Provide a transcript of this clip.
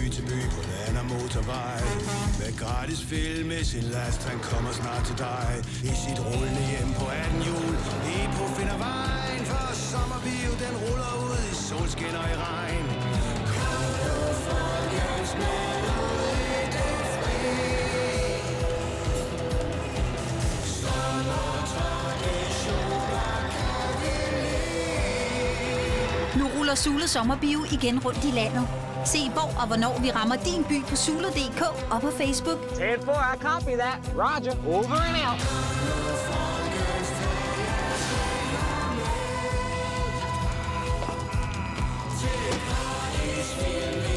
til by på land og motorvej. Med gratis film med sin last, han kommer snart til dig. I sit rullende hjem på 18 hjul, Epo finder vejen. For sommerbio, den ruller ud i solskin og i regn. Kom nu, folkens, med ud i det fri. Nu ruller Zulu Sommerbio igen rundt i landet. Se hvor og hvornår vi rammer din by på Zulu.dk og på Facebook. 10-4, I copy that. Roger, over and out. Til Paris vil vi